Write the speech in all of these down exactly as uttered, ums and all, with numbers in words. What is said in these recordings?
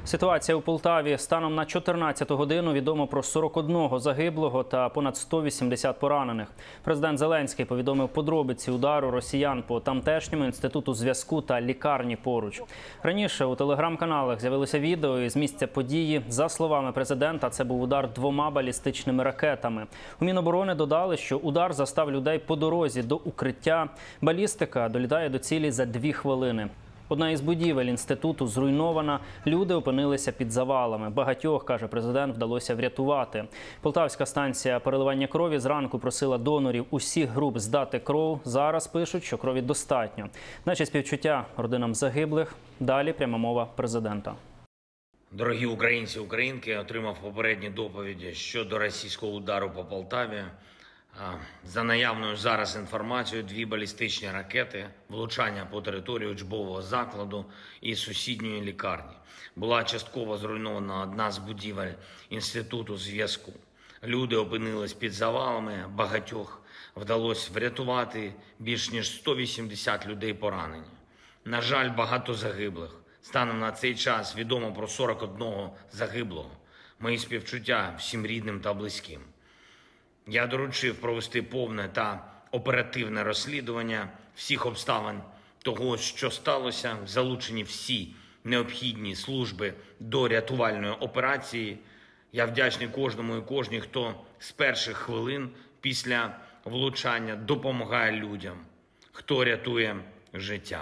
Ситуація у Полтаві. Станом на чотирнадцяту годину відомо про сорок одного загиблого та понад сто вісімдесят поранених. Президент Зеленський повідомив подробиці удару росіян по тамтешньому інституту зв'язку та лікарні поруч. Раніше у телеграм-каналах з'явилося відео із місця події. За словами президента, це був удар двома балістичними ракетами. У Міноборони додали, що удар застав людей по дорозі до укриття. Балістика долітає до цілі за дві хвилини. Одна із будівель інституту зруйнована, люди опинилися під завалами. Багатьох, каже президент, вдалося врятувати. Полтавська станція переливання крові зранку просила донорів усіх груп здати кров. Зараз пишуть, що крові достатньо. Наші співчуття родинам загиблих. Далі пряма мова президента. Дорогі українці, українки, отримав попередні доповіді щодо російського удару по Полтаві. За наявною зараз інформацією, дві балістичні ракети, влучання по території учбового закладу і сусідньої лікарні. Була частково зруйнована одна з будівель інституту зв'язку. Люди опинились під завалами, багатьох вдалося врятувати, більш ніж сто вісімдесят людей поранені. На жаль, багато загиблих. Станом на цей час відомо про сорок одного загиблого. Мої співчуття всім рідним та близьким. Я доручив провести повне та оперативне розслідування всіх обставин того, що сталося, залучені всі необхідні служби до рятувальної операції. Я вдячний кожному і кожній, хто з перших хвилин після влучання допомагає людям, хто рятує життя.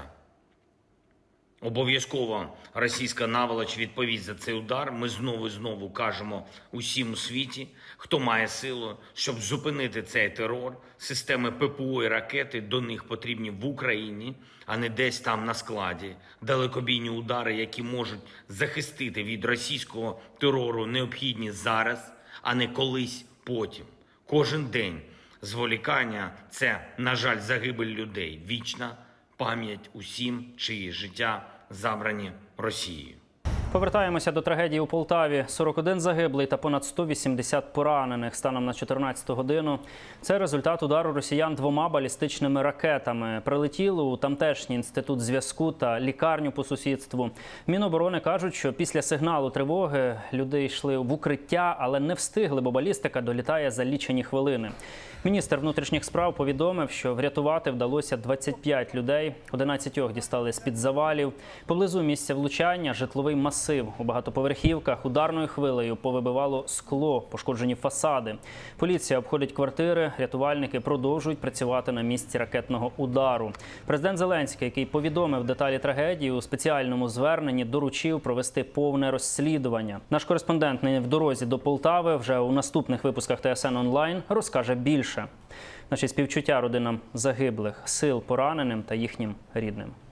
Обов'язково російська наволоч відповість за цей удар. Ми знову і знову кажемо усім у світі, хто має силу, щоб зупинити цей терор. Системи ППО і ракети до них потрібні в Україні, а не десь там на складі. Далекобійні удари, які можуть захистити від російського терору, необхідні зараз, а не колись потім. Кожен день зволікання – це, на жаль, загибель людей. Вічна пам'ять усім, чиї життя забрані Росією. Повертаємося до трагедії у Полтаві. сорок один загиблий та понад сто вісімдесят поранених станом на чотирнадцяту годину. Це результат удару росіян двома балістичними ракетами. Прилетіли у тамтешній інститут зв'язку та лікарню по сусідству. Міноборони кажуть, що після сигналу тривоги люди йшли в укриття, але не встигли, бо балістика долітає за лічені хвилини. Міністр внутрішніх справ повідомив, що врятувати вдалося двадцять п'ять людей, одинадцять дістали з-під завалів. Поблизу місця влучання житловий масив. У багатоповерхівках ударною хвилею повибивало скло, пошкоджені фасади. Поліція обходить квартири, рятувальники продовжують працювати на місці ракетного удару. Президент Зеленський, який повідомив деталі трагедії, у спеціальному зверненні доручив провести повне розслідування. Наш кореспондент нині в дорозі до Полтави, вже у наступних випусках Т С Н онлайн розкаже більше. Наші співчуття родинам загиблих, сил пораненим та їхнім рідним.